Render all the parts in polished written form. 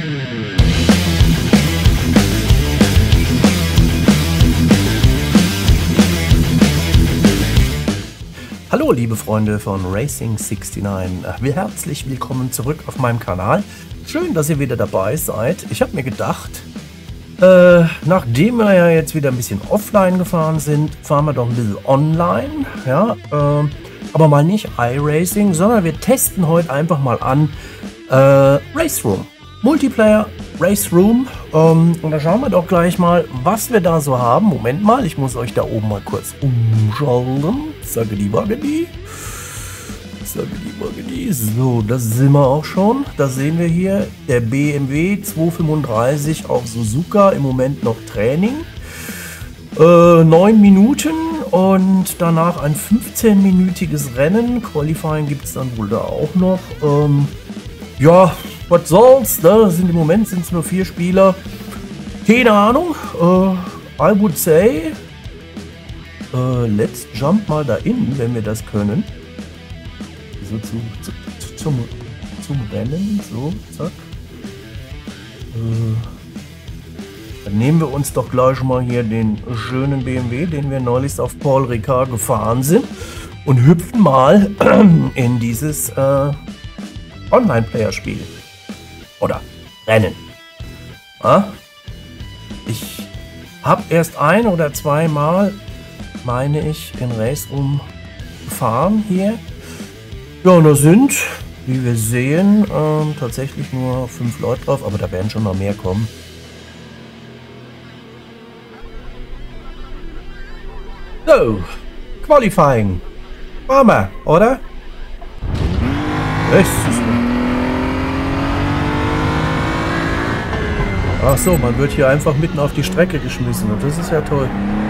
Hallo liebe Freunde von Racing69, herzlich willkommen zurück auf meinem Kanal. Schön, dass ihr wieder dabei seid. Ich habe mir gedacht, nachdem wir ja jetzt wieder ein bisschen offline gefahren sind, fahren wir doch ein bisschen online. Ja, aber mal nicht iRacing, sondern wir testen heute einfach mal an Race Room. Multiplayer Race Room. Und da schauen wir doch gleich mal, was wir da so haben. Moment mal, ich muss euch da oben mal kurz umschalten. Sagedi Wagedi. So, das sind wir auch schon. Da sehen wir hier der BMW 235 auf Suzuka. Im Moment noch Training. 9 Minuten und danach ein 15-minütiges Rennen. Qualifying gibt es dann wohl da auch noch. Ja, was soll's, ne? Im Moment sind es nur 4 Spieler. Keine Ahnung. I would say, let's jump mal da in, wenn wir das können. So zum Rennen. So, zack. Dann nehmen wir uns doch gleich mal hier den schönen BMW, den wir neulich auf Paul Ricard gefahren sind, und hüpfen mal in dieses Online-Player-Spiel. Oder Rennen. Ich habe erst 1 oder 2 Mal, meine ich, in Race Room gefahren hier. Ja, und da sind, wie wir sehen, tatsächlich nur 5 Leute drauf, aber da werden schon noch mehr kommen. So, Qualifying. Machen wir, oder? Ach so, man wird hier einfach mitten auf die Strecke geschmissen und das ist ja toll.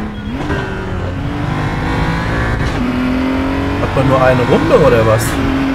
Hat man nur eine Runde oder was?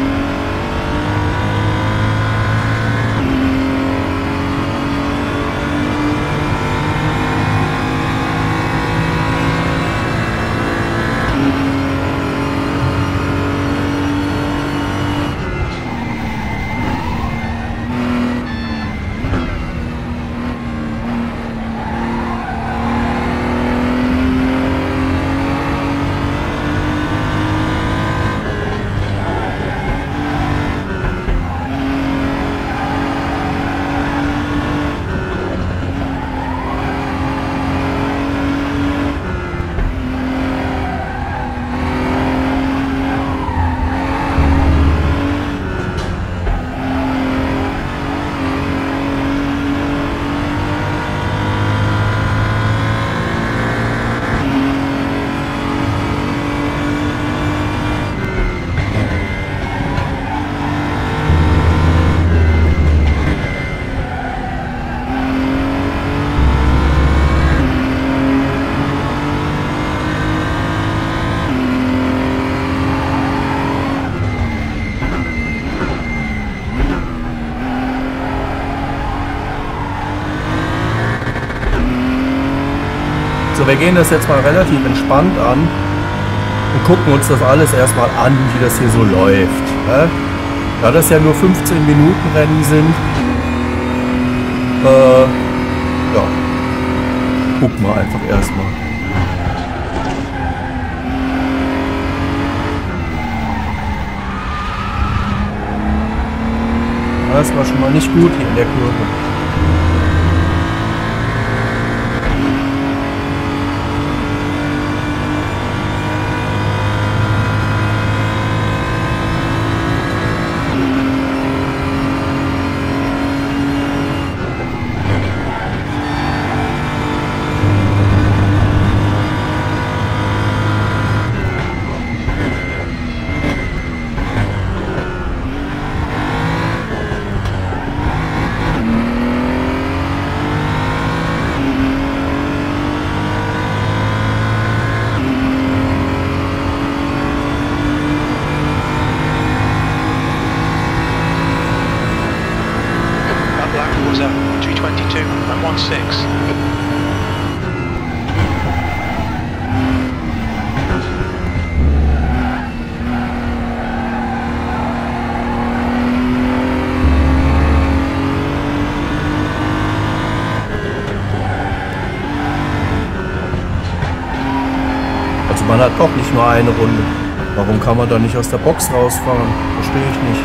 So, wir gehen das jetzt mal relativ entspannt an und gucken uns das alles erstmal an, wie das hier so läuft. Ne? Da das ja nur 15 Minuten Rennen sind, ja, gucken wir einfach erstmal. Das war schon mal nicht gut hier in der Kurve. Man hat doch nicht nur eine Runde. Warum kann man da nicht aus der Box rausfahren? Verstehe ich nicht.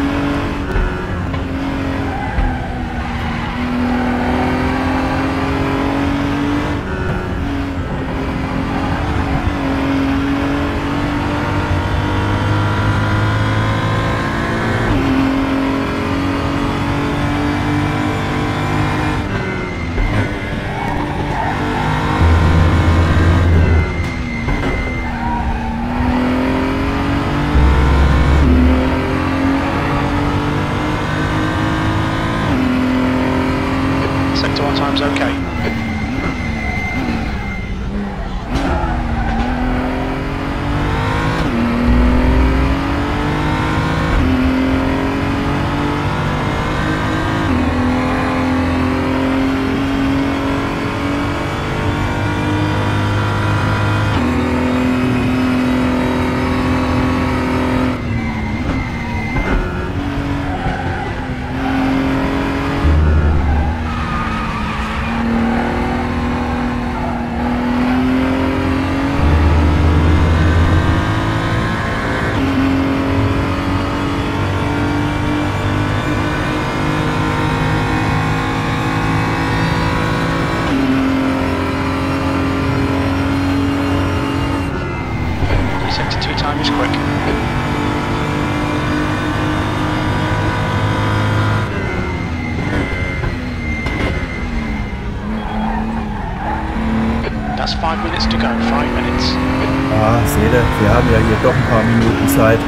That's 5 minutes to go, 5 minutes. Ah, seht ihr, wir haben ja hier doch ein paar Minuten Zeit.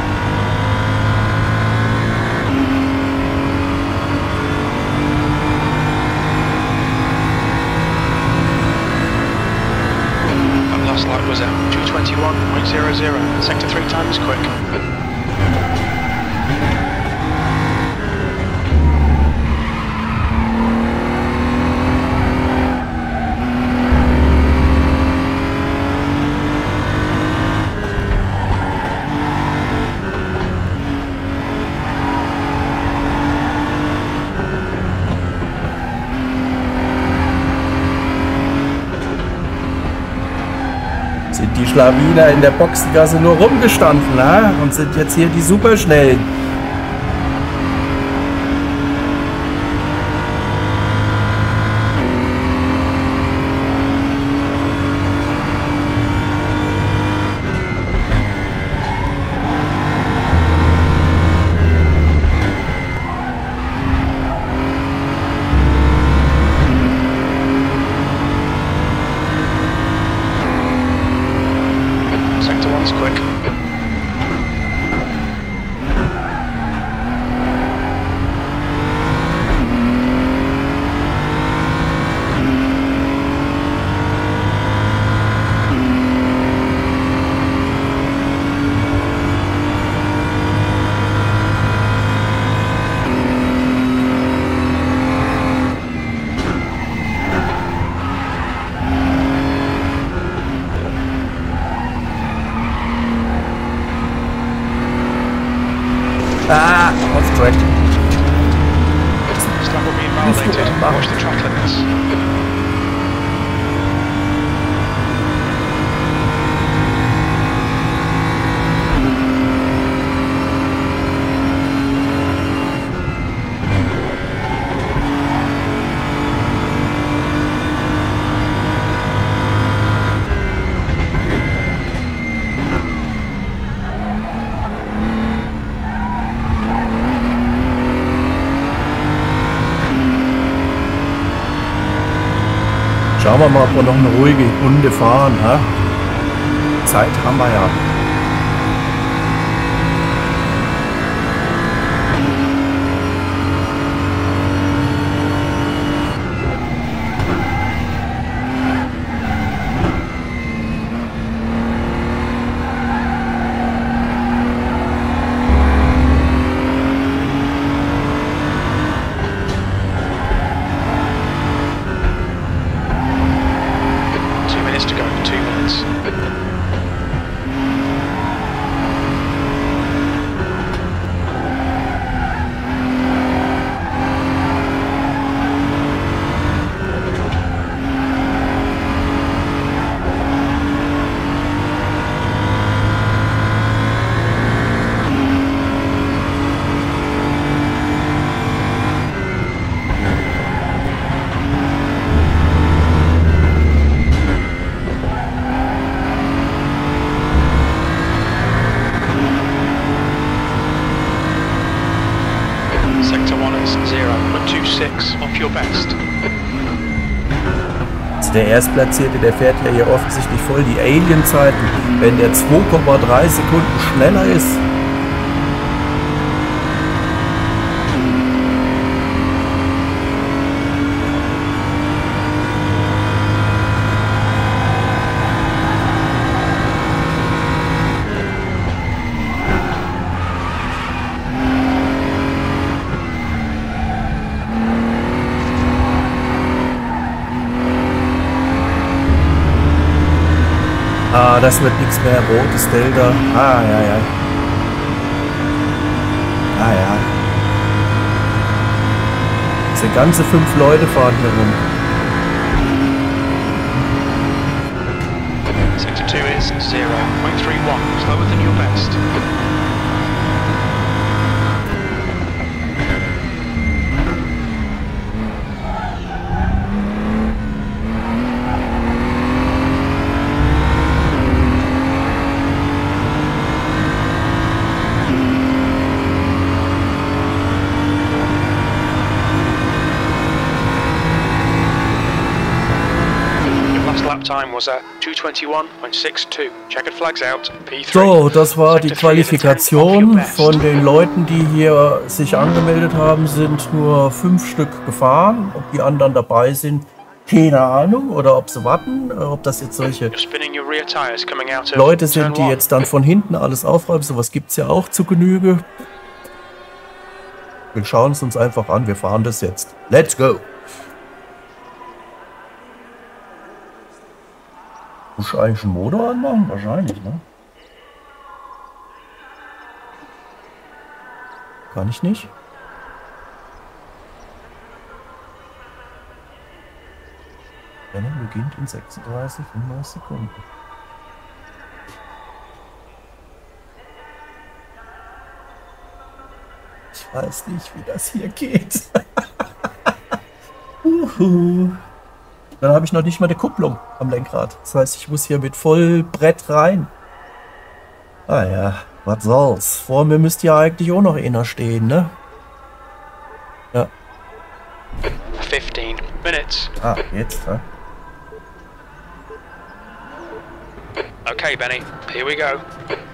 That last light was at 2:21.00. Sector 3 time is quick. Sind die Schlawiner in der Boxengasse nur rumgestanden, na? Und sind jetzt hier die Superschnellen. Sector 1's quick. Ah, off track. This level being validated. Watch the track limits. Schauen wir mal, ob wir noch eine ruhige Runde fahren. Ha? Zeit haben wir ja. To go, 2 minutes. 26 off your best. Der Erstplatzierte, der fährt ja hier offensichtlich voll die Alien-Zeiten, wenn der 2,3 Sekunden schneller ist. Ah, das wird nichts mehr. Rotes Delta. Ah, ja, ja. Ah, ja. Diese ganze 5 Leute fahren hier rum. Sector 2 is 0.31, slower than your best. Time was at 221.62. Checkered flags out. P3. So, das war die Qualifikation. Von den Leuten, die hier sich angemeldet haben, sind nur 5 Stück gefahren. Ob die anderen dabei sind, keine Ahnung. Oder ob sie warten, ob das jetzt solche Leute sind, die jetzt dann von hinten alles aufräumen. Sowas gibt es ja auch zu Genüge. Wir schauen es uns einfach an. Wir fahren das jetzt. Let's go! Muss ich eigentlich einen Motor anmachen? Wahrscheinlich, ne? Kann ich nicht. Rennen beginnt in 36,35 Sekunden. Ich weiß nicht, wie das hier geht. Dann habe ich noch nicht mal eine Kupplung am Lenkrad. Das heißt, ich muss hier mit Vollbrett rein. Ah ja, was soll's. Vor mir müsste ja eigentlich auch noch einer stehen, ne? Ja. 15 minutes. Ah, jetzt, ja. Okay, Benny, here we go.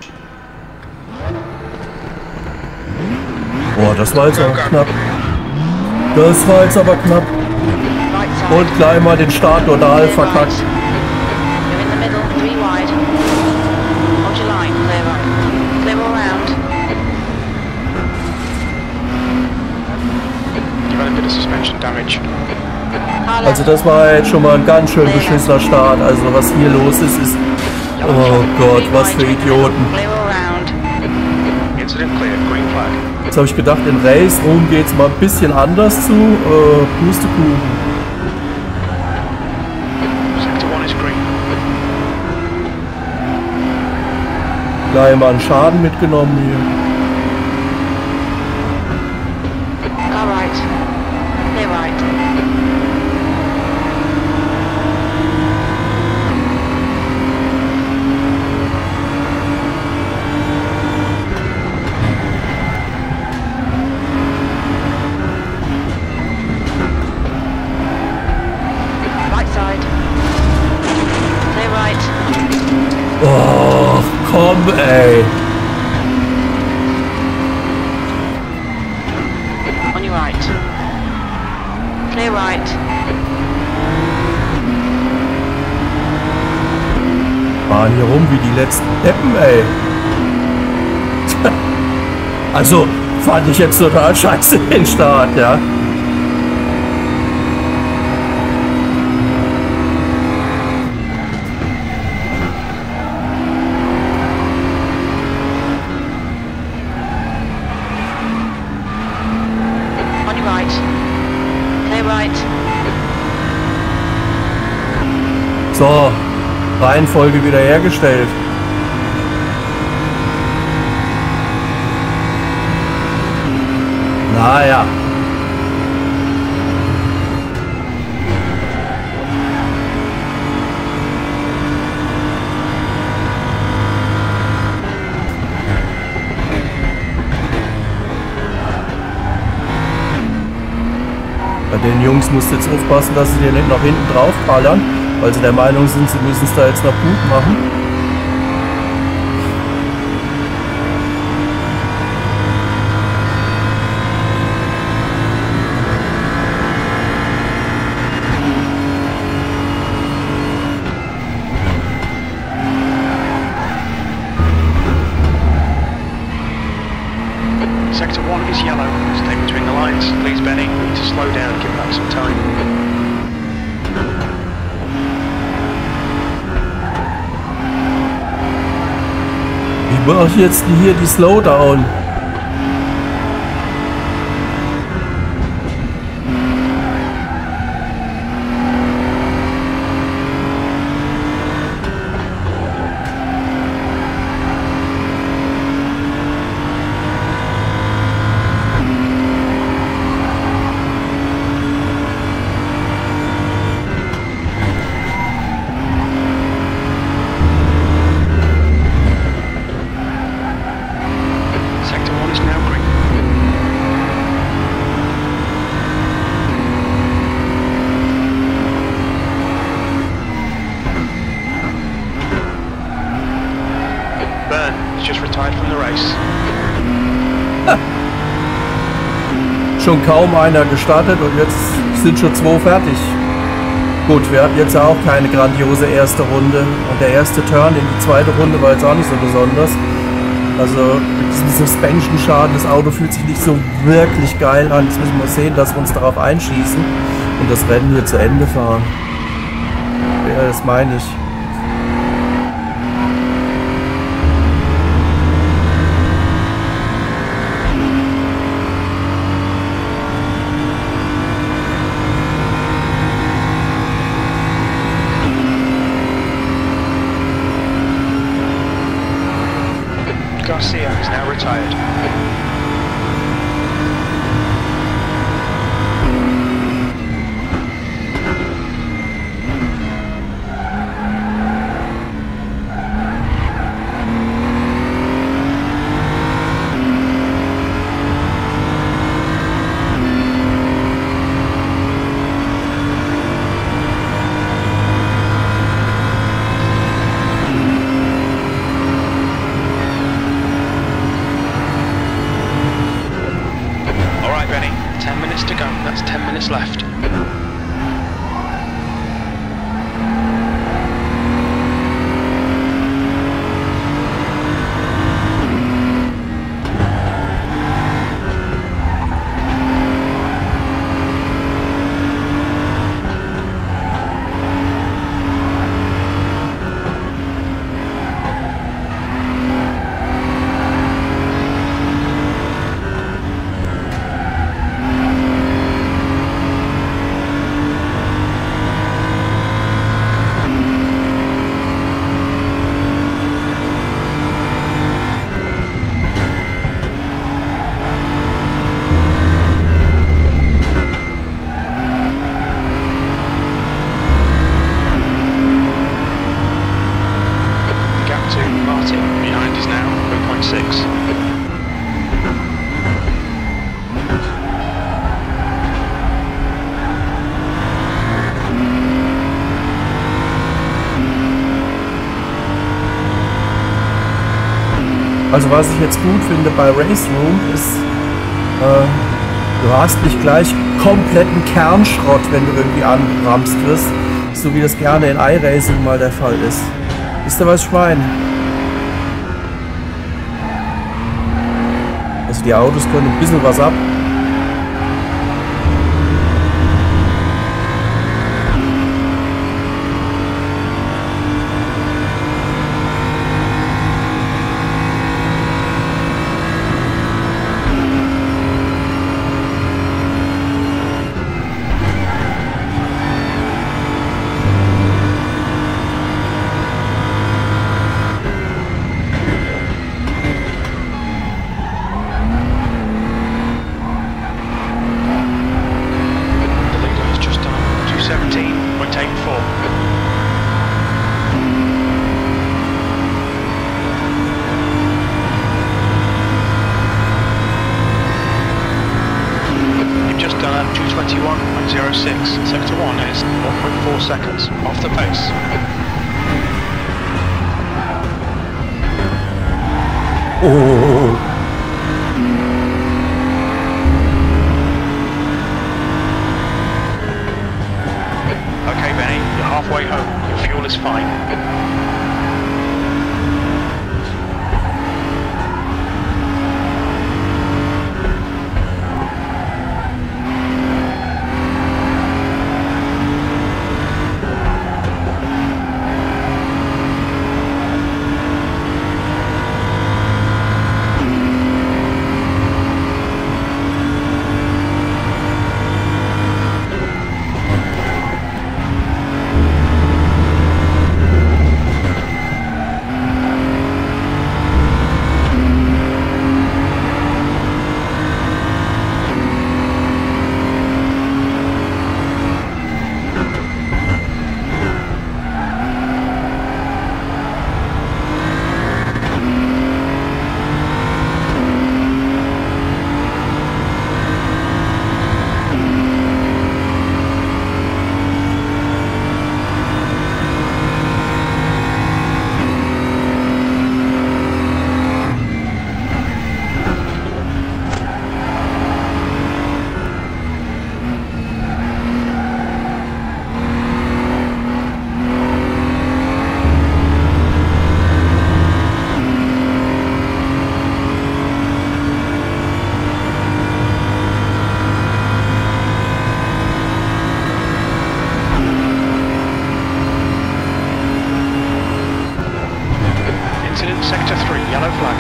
Boah, das war jetzt aber knapp. Das war jetzt aber knapp. Und gleich mal den Start total verkackt. Also das war jetzt schon mal ein ganz schön beschissener Start. Also was hier los ist, ist... Oh Gott, was für Idioten. Jetzt habe ich gedacht, in Race Room geht es mal ein bisschen anders zu. Pustekuchen. Gleich mal einen Schaden mitgenommen hier. Oh, komm, ey. On your right. Clear right. Fahren hier rum wie die letzten Deppen, ey. Also, fand ich jetzt total scheiße den Start, ja. So, Reihenfolge wiederhergestellt. Naja. Bei den Jungs musst du jetzt aufpassen, dass sie dir nicht nach hinten drauf ballern, weil sie der Meinung sind, sie müssen es da jetzt noch gut machen. Sector 1 is yellow. Stay between the lines. Please, Benny, we need to slow down and give back some time. Wie mache ich jetzt hier die Slowdown? Sector 1 is now green. Byrne has just retired from the race. Schon kaum einer gestartet und jetzt sind schon 2 fertig. Gut, wir hatten jetzt auch keine grandiose erste Runde und der erste Turn in die zweite Runde war jetzt auch nicht so besonders. Also mit diesem Suspension-Schaden, das Auto fühlt sich nicht so wirklich geil an. Jetzt müssen wir sehen, dass wir uns darauf einschießen und das Rennen hier zu Ende fahren. Ja, das meine ich. Garcia is now retired. Benny, 10 minutes to go. That's 10 minutes left. Also was ich jetzt gut finde bei Race Room ist, du hast nicht gleich kompletten Kernschrott, wenn du irgendwie angeramst wirst, so wie das gerne in iRacing mal der Fall ist. Wisst ihr, was ich meine? Also die Autos können ein bisschen was ab. 106. Sector 1 is 1.4 seconds. Off the pace. Oh. Okay, Benny, you're halfway home. Your fuel is fine. Sector 3, yellow flag.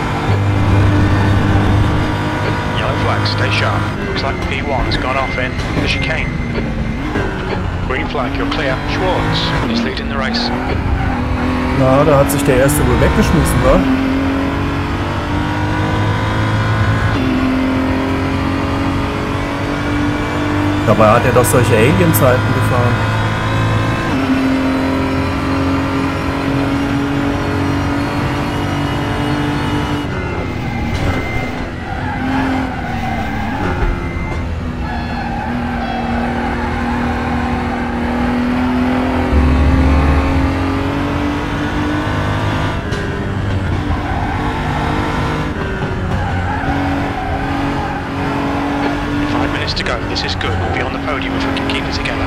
Yellow flag, stay sharp. Looks like P1's gone off in the chicane. Green flag, you're clear. Schwartz is leading the race. Na, da hat sich der erste wohl weggeschmissen, wa? Dabei hat er doch solche Alien-Zeiten gefahren. To go. This is good. We'll be on the podium if we can keep it together.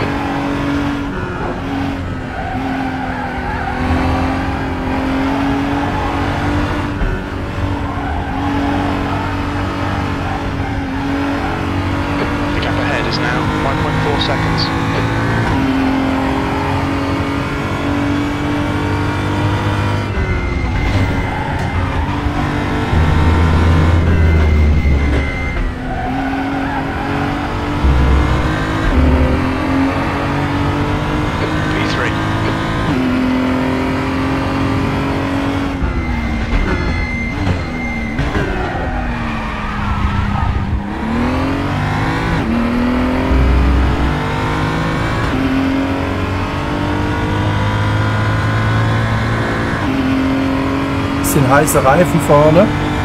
The gap ahead is now 5.4 seconds. Bisschen heiße Reifen vorne.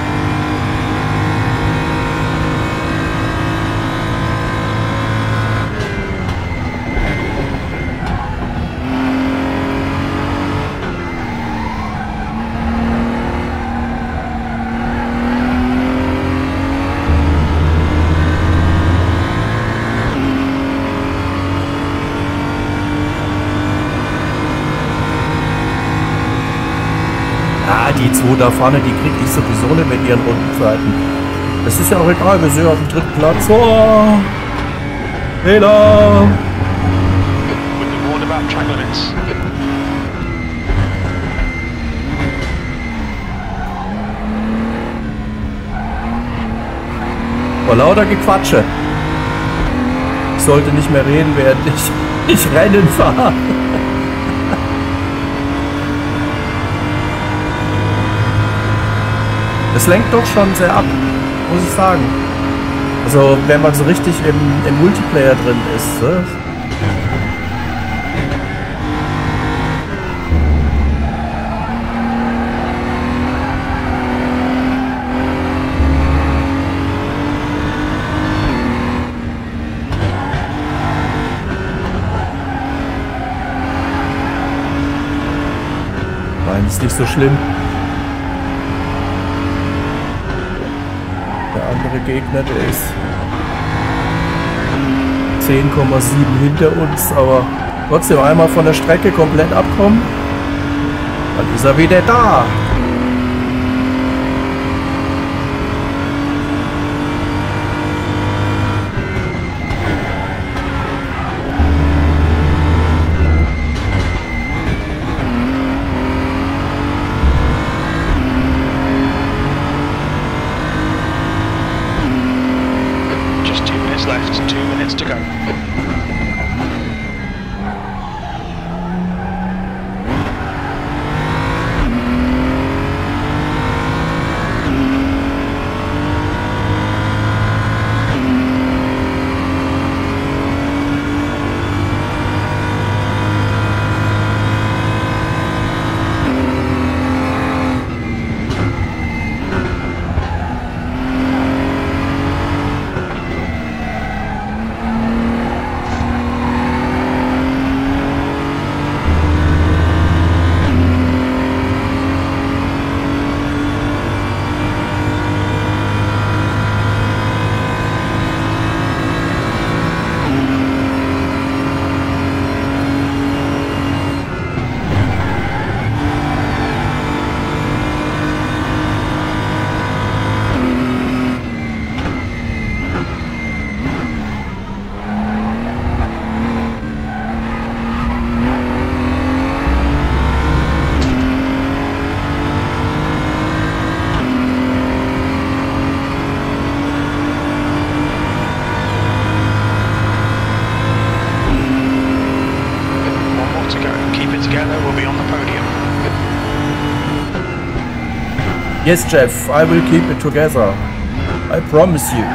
Die zwei da vorne, die kriege ich sowieso nicht mit ihren Rundenzeiten. Das ist ja auch egal, wir sind auf dem dritten Platz. Oh! Fehler! Vor lauter Gequatsche. Ich sollte nicht mehr reden, während ich Rennen fahre. Das lenkt doch schon sehr ab, muss ich sagen. Also wenn man so richtig im Multiplayer drin ist. Ne? Ist nicht so schlimm. Der andere Gegner, der ist 10,7 hinter uns, aber trotzdem einmal von der Strecke komplett abkommen. Dann ist er wieder da. Just 2 minutes left, 2 minutes to go. Yes, Jeff, I will keep it together. I promise you.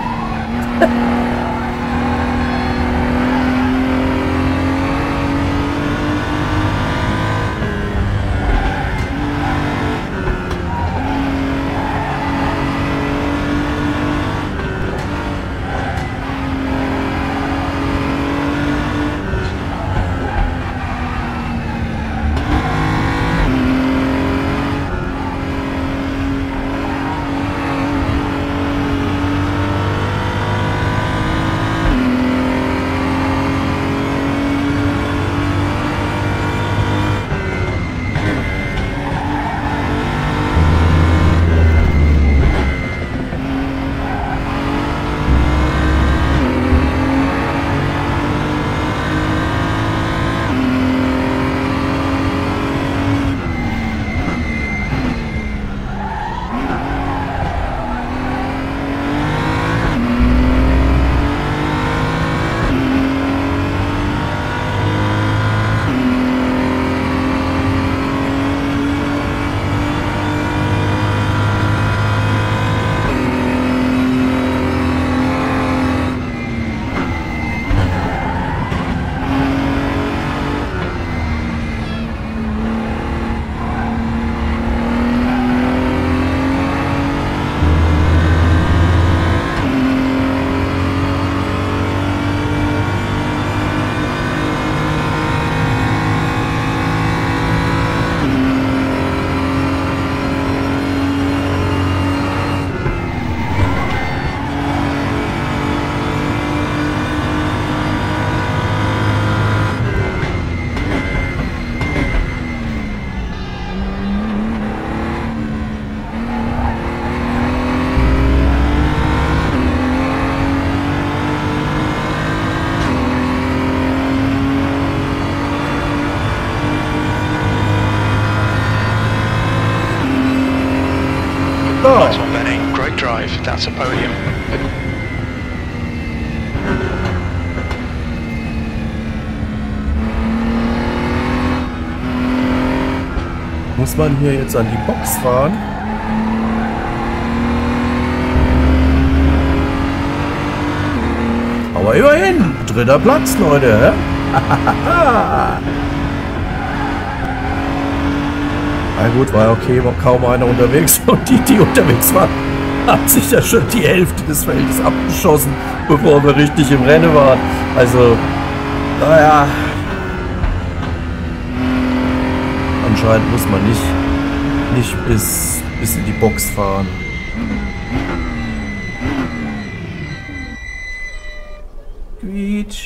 Nice one, Benny. Great drive. That's a podium. Muss man hier jetzt an die Box fahren? Aber immerhin, 3. Platz, Leute. Na gut, war okay, war kaum einer unterwegs und die unterwegs waren, haben sich ja schon die Hälfte des Feldes abgeschossen, bevor wir richtig im Rennen waren. Also, naja. anscheinend muss man nicht bis in die Box fahren. Quietsch.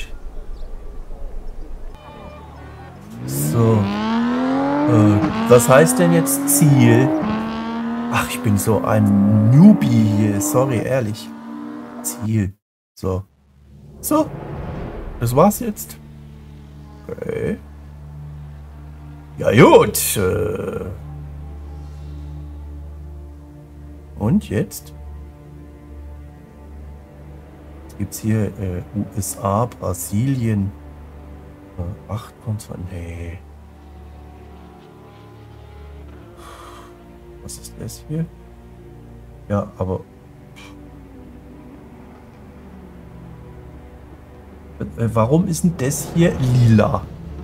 So. Was heißt denn jetzt Ziel? Ach, ich bin so ein Newbie hier. Sorry, ehrlich. Ziel. So. So. Das war's jetzt. Okay. Ja, gut. Und jetzt? Jetzt gibt's hier USA, Brasilien. 8,2. Nee. Was ist das hier? Ja, aber... Warum ist denn das hier lila?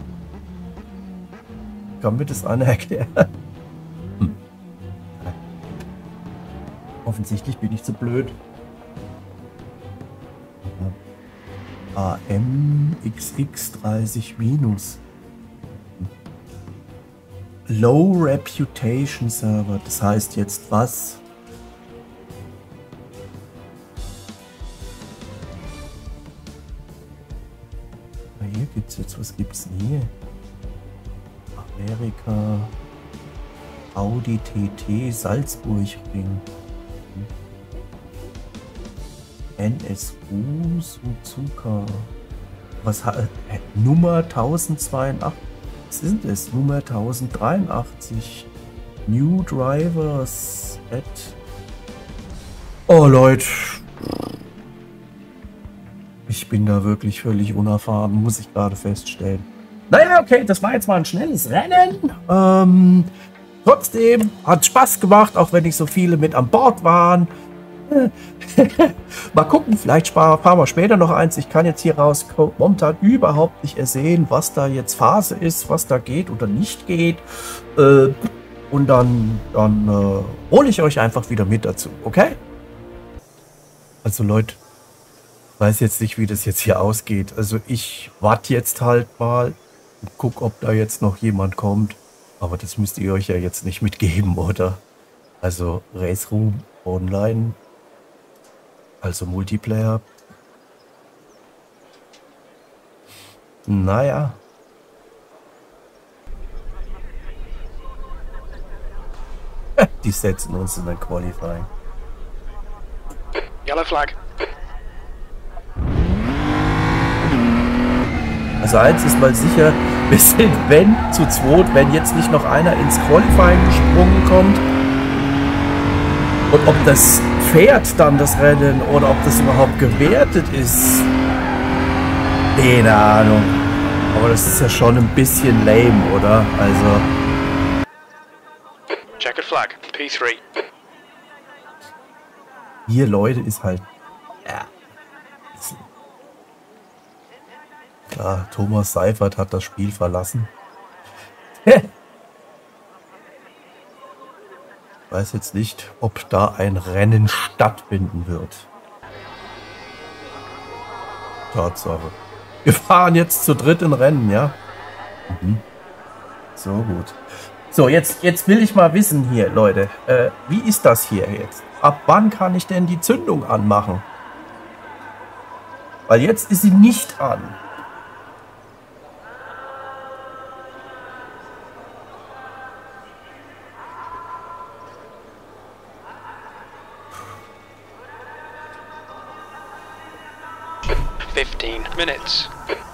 Kann mir das einer erklären? Hm. Offensichtlich bin ich zu blöd. AMXX30 minus. Low Reputation Server. Das heißt jetzt was? Hier gibt's jetzt, was gibt's denn hier? Amerika, Audi TT, Salzburg-Ring, NSU, Suzuka, was hat, Nummer 1082, was ist denn das? Nummer 1083, New Drivers, oh Leute, ich bin da wirklich völlig unerfahren, muss ich gerade feststellen. Naja, okay, das war jetzt mal ein schnelles Rennen. Trotzdem hat Spaß gemacht, auch wenn nicht so viele mit an Bord waren. Mal gucken, vielleicht fahren wir später noch eins. Ich kann jetzt hier raus momentan überhaupt nicht ersehen, was da jetzt Phase ist, was da geht oder nicht geht. Und dann hole ich euch einfach wieder mit dazu, okay? Also Leute, ich weiß jetzt nicht, wie das jetzt hier ausgeht. Also ich warte jetzt halt mal. Guck, ob da jetzt noch jemand kommt. Aber das müsst ihr euch ja jetzt nicht mitgeben, oder? Also Race Room Online. Also Multiplayer. Naja. Die setzen uns in ein Qualifying. Yellow flag. Also eins ist mal sicher, wir sind, wenn, zu zweit, wenn jetzt nicht noch einer ins Qualifying gesprungen kommt. Und ob das fährt dann das Rennen oder ob das überhaupt gewertet ist, keine Ahnung. Aber das ist ja schon ein bisschen lame, oder? Also... Checkered flag, P3. Hier, Leute, ist halt... Ja. Klar, Thomas Seifert hat das Spiel verlassen. Weiß jetzt nicht, ob da ein Rennen stattfinden wird. Tatsache. Wir fahren jetzt zu dritt in Rennen, ja? Mhm. So, gut. So, jetzt will ich mal wissen hier, Leute. Wie ist das hier jetzt? Ab wann kann ich denn die Zündung anmachen? Weil jetzt ist sie nicht an. Minutes.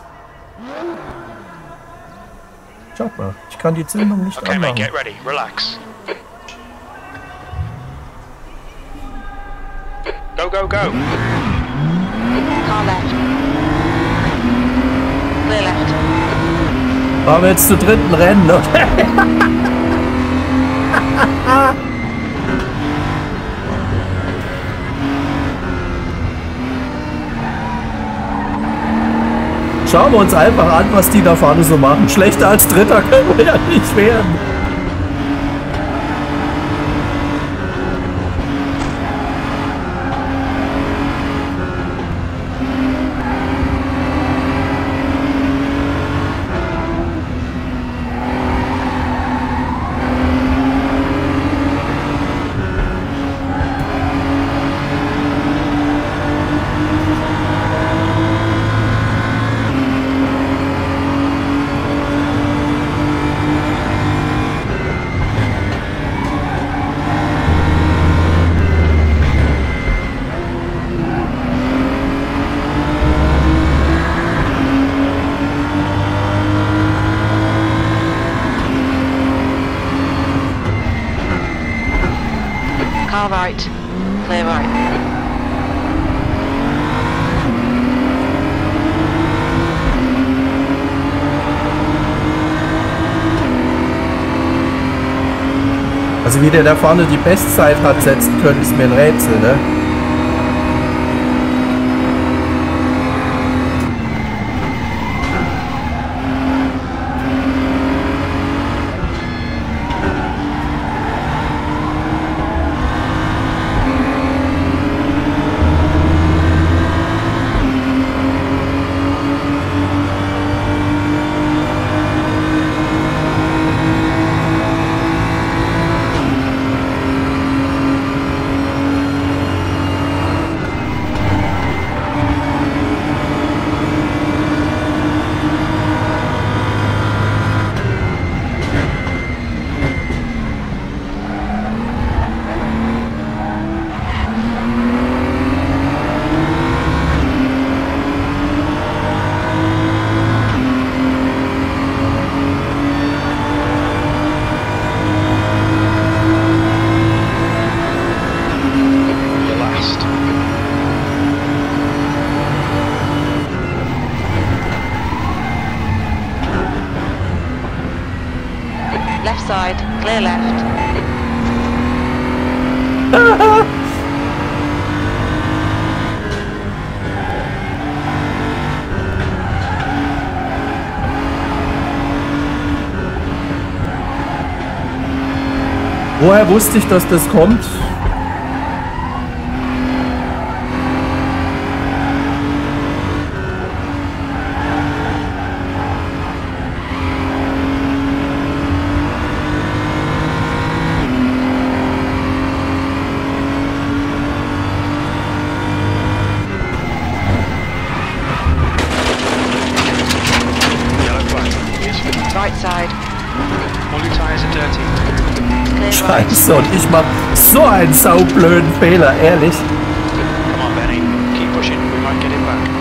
Schaut mal, ich kann die Zündung nicht Okay, anmachen. mate, get ready. Relax. Go, go, go. Car left. Clear left. Fahren wir jetzt zu dritten Rennen, oder? Schauen wir uns einfach an, was die da vorne so machen. Schlechter als Dritter können wir ja nicht werden. Car right. Clear right. Also wie der da vorne die Bestzeit hat setzen können, ist mir ein Rätsel, ne? Left side, clear left. Woher wusste ich, dass das kommt? Right side. All your tyres are dirty. Clear right. Scheiße, und ich mach so einen saublöden Fehler, ehrlich. Come on, Benny. Keep pushing. We might get him back.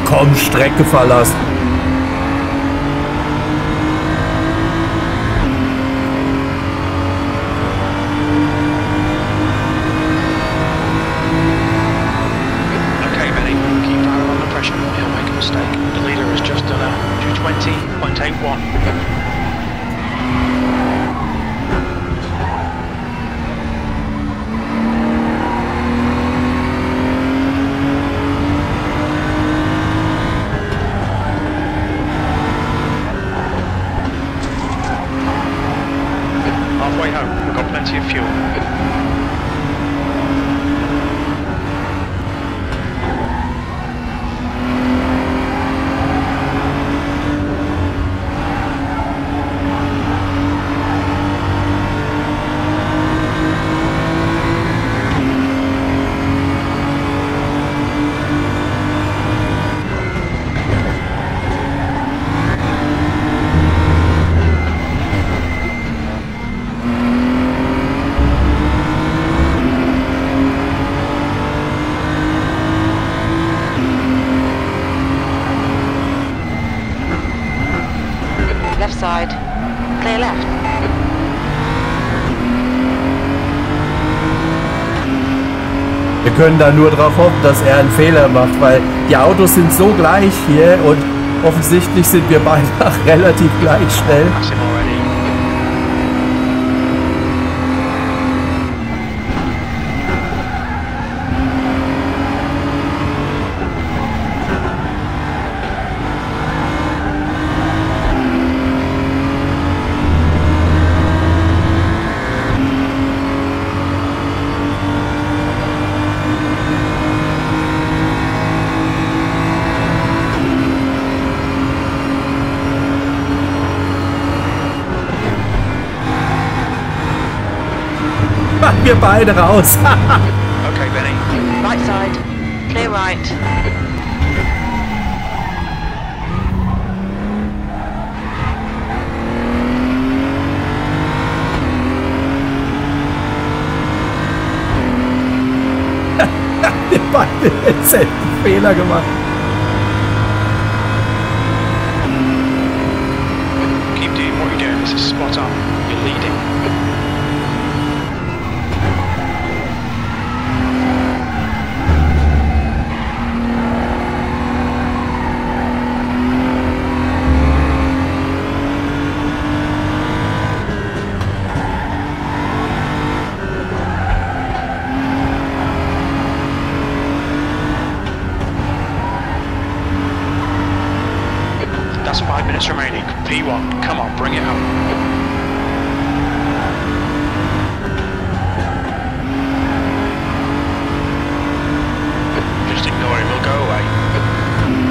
komm, Strecke verlassen. Okay, Benny, keep Barrow under pressure. He'll make a mistake. The leader has just done a 220.81. Halfway home, we've got plenty of fuel. Left side. Clear left. Wir können da nur darauf hoffen, dass er einen Fehler macht, weil die Autos sind so gleich hier und offensichtlich sind wir beide relativ gleich schnell. Pass him already. Wir beide raus. Okay, Benny. Right side. Clear right. Wir beide denselben Fehler gemacht. Keep doing what you're doing. This is spot on. You're leading. That's 5 minutes remaining. P1, come on, bring it home. Just ignore him, he'll go away.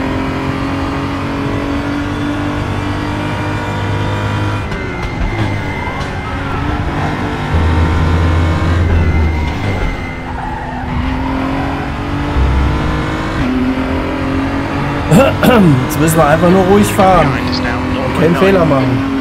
Jetzt müssen wir einfach nur ruhig fahren. Behind us now, Keinen 0.9. Fehler machen.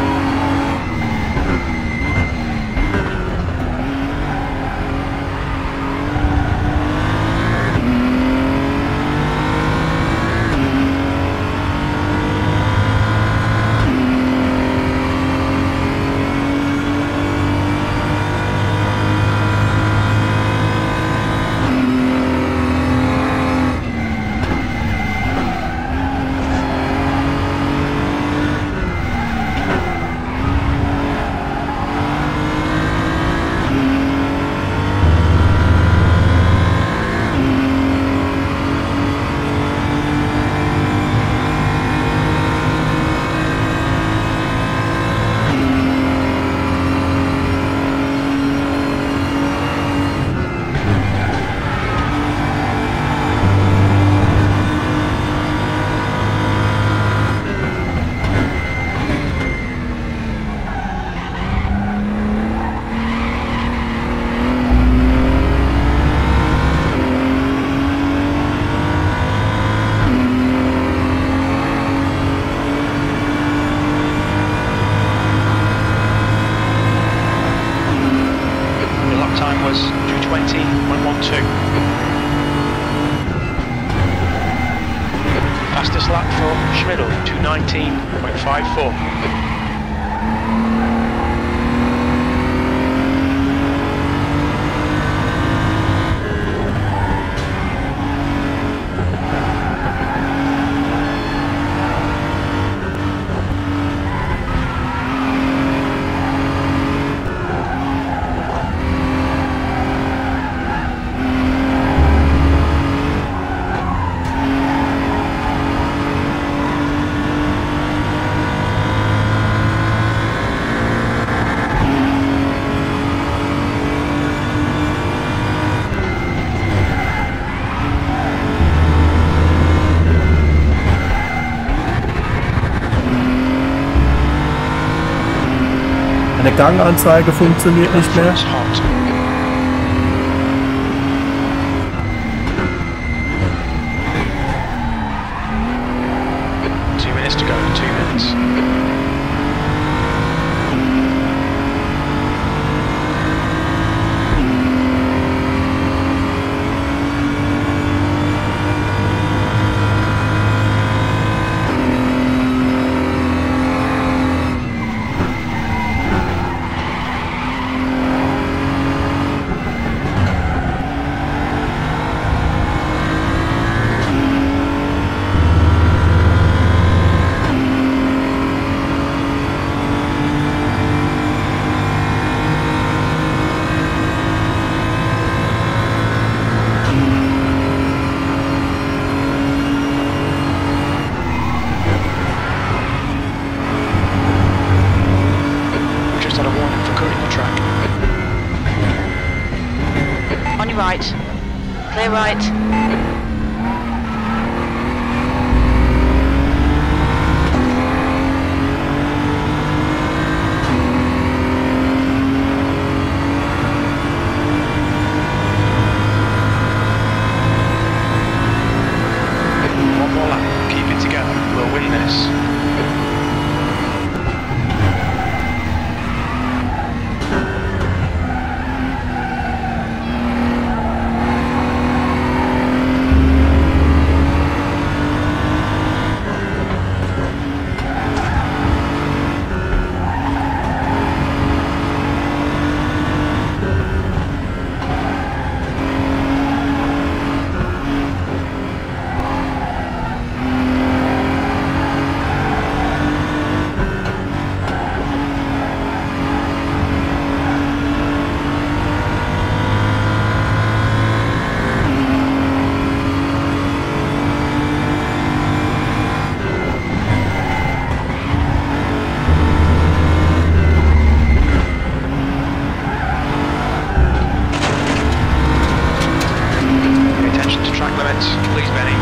was 220.12. Fastest lap for Schmidl, 2:19.54. Eine Ganganzeige funktioniert nicht mehr. It's hot. Two minutes to go, 2 minutes. On your right. Clear right. One more lap, keep it together, we'll win this. Please, Benny.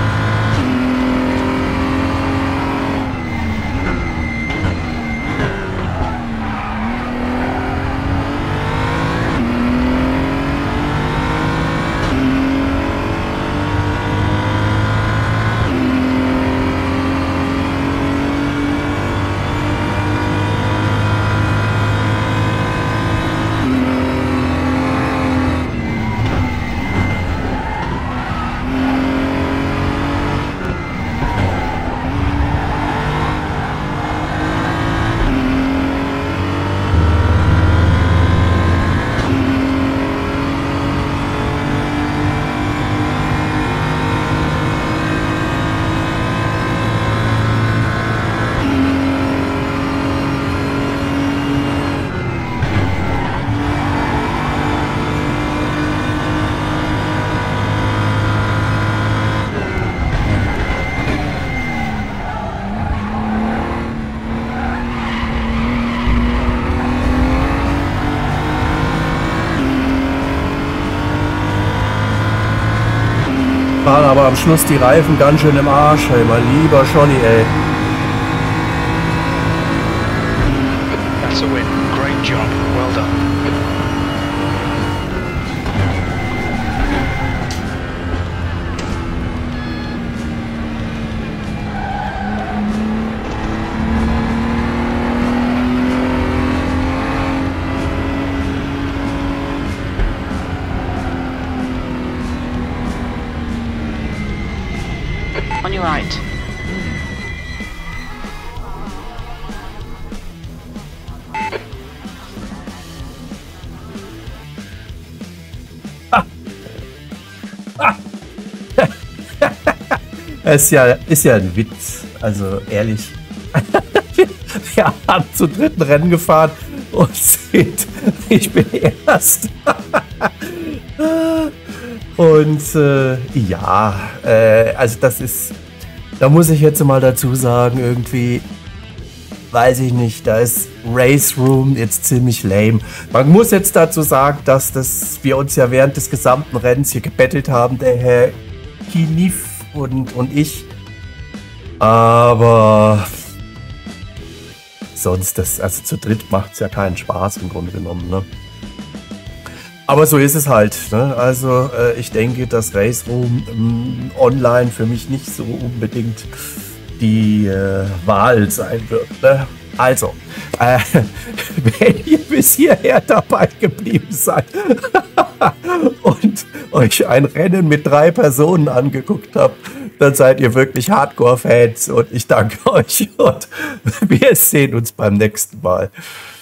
Waren aber am Schluss die Reifen ganz schön im Arsch, ey, mein lieber Johnny, ey. That's a win. Great job. Well done. On your right. ist ja ein Witz. Also ehrlich. Wir haben zu dritten Rennen gefahren und ich bin erst. Und ja, also das ist, da muss ich jetzt mal dazu sagen, irgendwie, weiß ich nicht, da ist Race Room jetzt ziemlich lame. Man muss jetzt dazu sagen, dass wir uns ja während des gesamten Rennens hier gebettelt haben, der Herr Kinif und ich. Aber sonst, also zu dritt macht es ja keinen Spaß im Grunde genommen, ne? Aber so ist es halt, ne? Also ich denke, dass Race Room online für mich nicht so unbedingt die Wahl sein wird, ne? Also, wenn ihr bis hierher dabei geblieben seid und euch ein Rennen mit 3 Personen angeguckt habt, dann seid ihr wirklich Hardcore-Fans und ich danke euch und wir sehen uns beim nächsten Mal.